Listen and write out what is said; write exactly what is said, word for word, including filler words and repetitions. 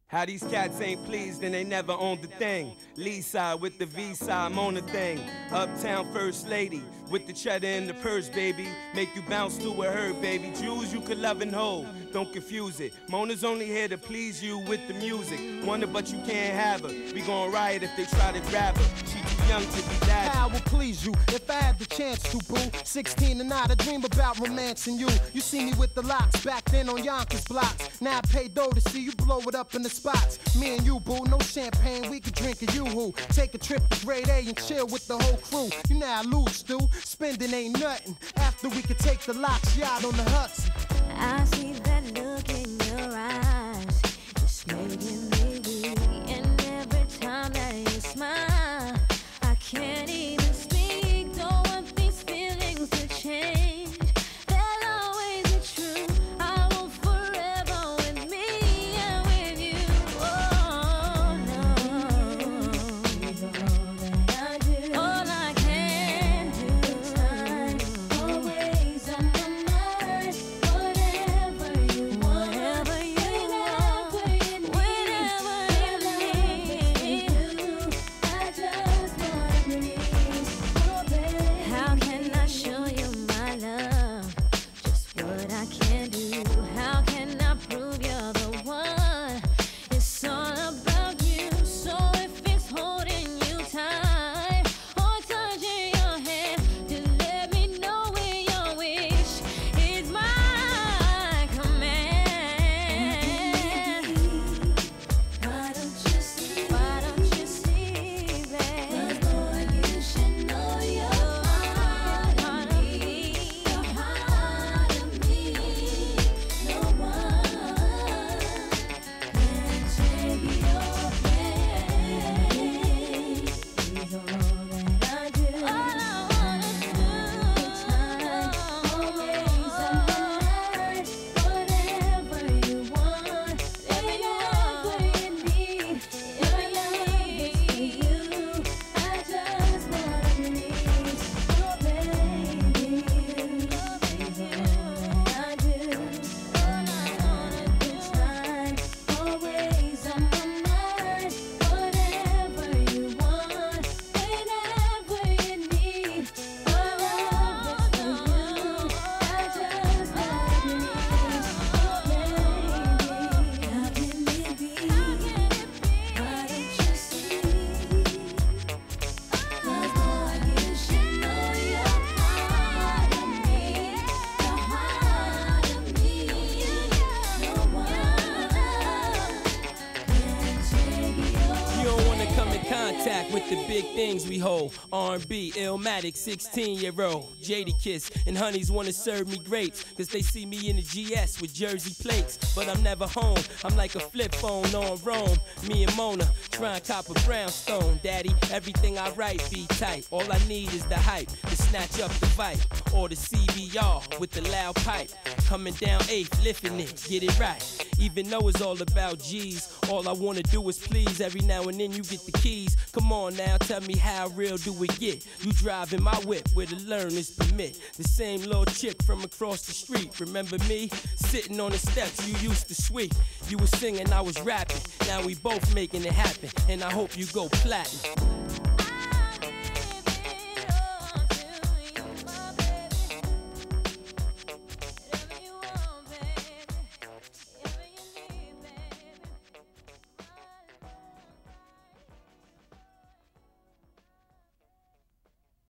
How these cats ain't pleased and they never owned the thing. Lee side with the V side, Mona thing. Uptown first lady with the cheddar and the purse, baby. Make you bounce to a her, baby. Jewels you could love and hold, don't confuse it. Mona's only here to please you with the music. Wonder but you can't have her. We gon' riot if they try to grab her. She too young to be that. I will please you if I had the chance to, boo. Sixteen and not, I dream about romancing you. You see me with the locks back then on Yonkers blocks. Now I pay dough to see you blow it up in the spots. Me and you, boo, no champagne, we could drink a yoo-hoo. Take a trip to grade A and chill with the whole crew. You know I lose, Stu, spending ain't nothing. After we could take the locks yacht on the Hudson. I see that look in your eyes, it's making me weak. And every time that you smile, I can't even speak. Don't want these feelings to change. They'll always be true. I will forever with me and with you. Oh no, all that I do, all I can do. Time always on my mind. Whatever you want, whatever you want, whenever you need. I just wanna breathe. Oh baby, how can I show you my love? Just what I can do. How can I prove you're the one? It's all about you. So if it's holding you tight or touching your hand, just let me know when your wish is my command. Why don't you see? Why don't you see, babe? Boy, you should know your heart of me, your heart of me. No one can take your place. Is all that I do. All I wanna do. Time always on my mind. Whatever you want, whatever you need. Your love is for you. I just wanna breathe. Oh baby, is all that I do. All I wanna do. Time always on my mind. Whatever you want, whenever you need. Your love is for you. I just wanna breathe. Oh baby, how can it be? Why don't you see? 'Cause boy, you should know your heart of me, your heart of me. No one can take your You don't wanna come in contact with the big things we hold. R and B, Illmatic, sixteen year old. Jadakiss and honeys wanna serve me grapes, cause they see me in the G S with Jersey plates. But I'm never home, I'm like a flip phone on Rome. Me and Mona, trying cop a brownstone. Daddy, everything I write be tight. All I need is the hype to snatch up the vibe. Or the C B R with the loud pipe. Coming down eighth, lifting it, get it right. Even though it's all about G's, all I wanna do is please. Every now and then you get the keys. Come on now, tell me how real do it get? You driving my whip where the learners permit. The same little chick from across the street. Remember me? Sitting on the steps you used to sweep. You was singing, I was rapping. Now we both making it happen. And I hope you go platinum.